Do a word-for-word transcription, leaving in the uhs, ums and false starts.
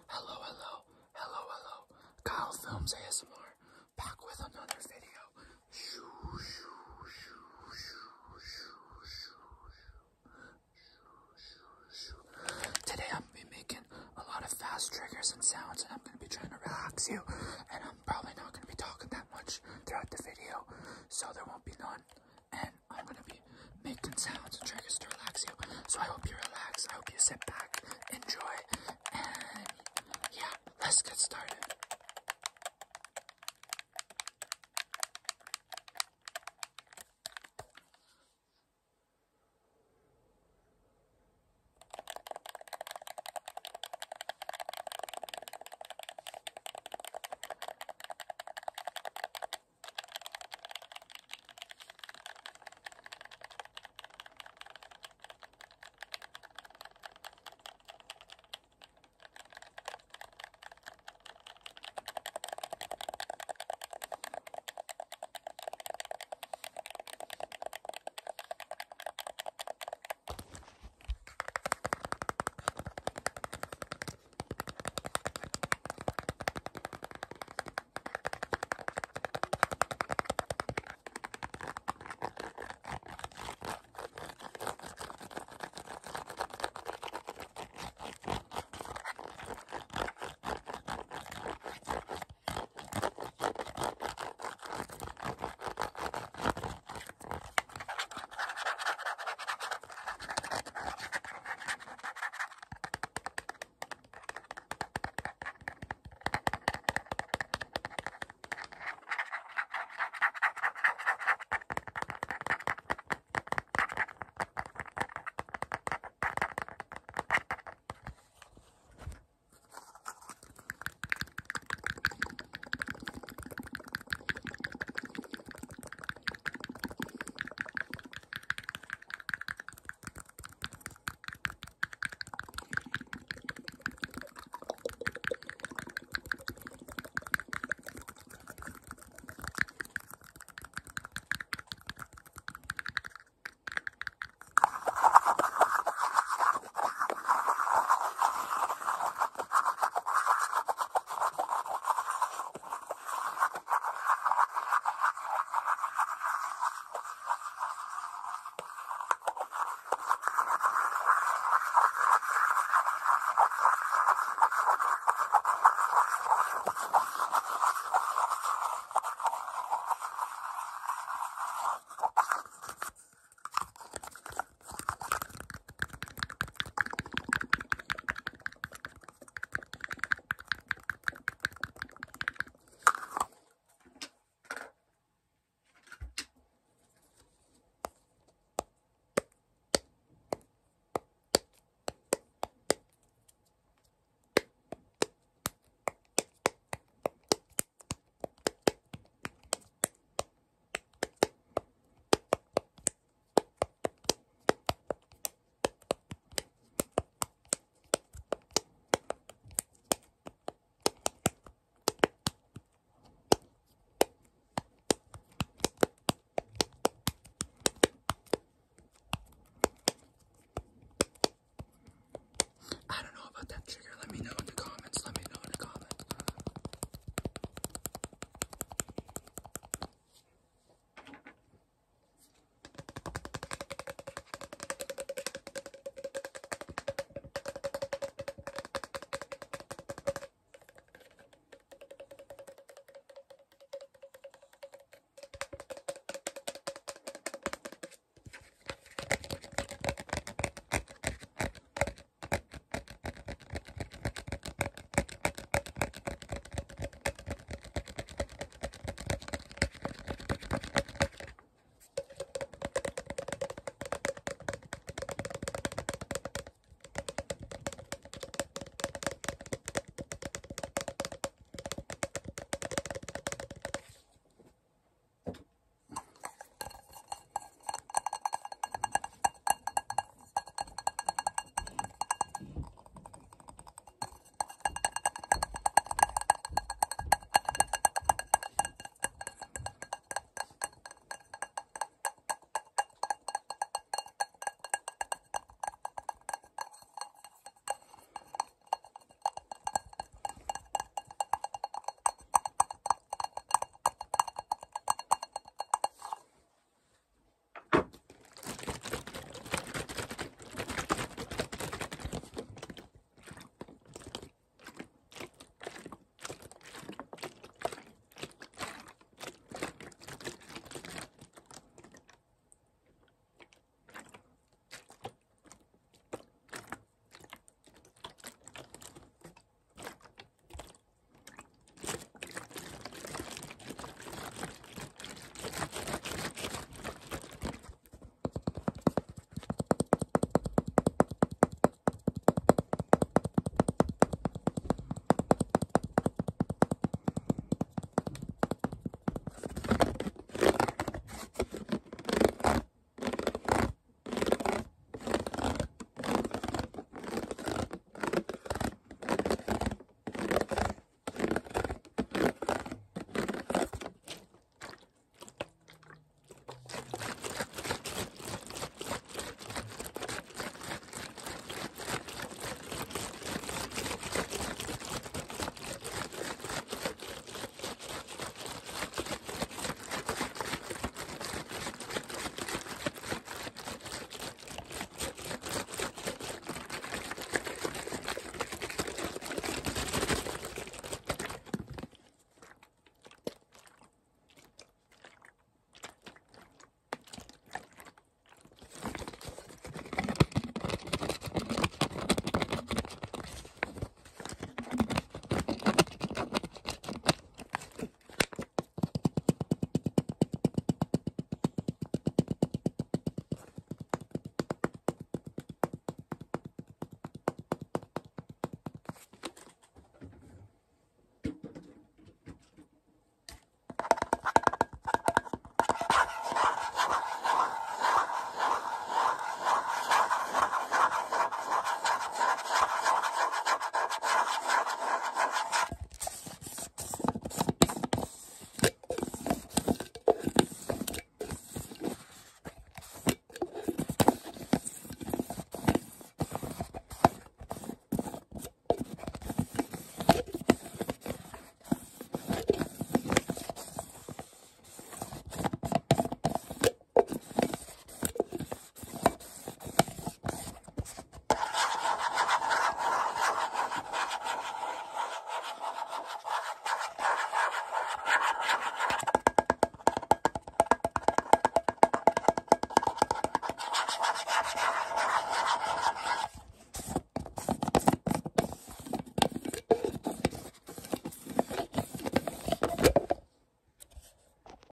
Hello, hello, hello, hello. Kyle Films A S M R, back with another video. Today I'm going to be making a lot of fast triggers and sounds, and I'm going to be trying to relax you, and I'm probably not going to be talking that much throughout the video, so there won't be none, and I'm going to be making sounds and triggers to relax you. So I hope you relax, I hope you sit back, enjoy, and yeah, let's get started.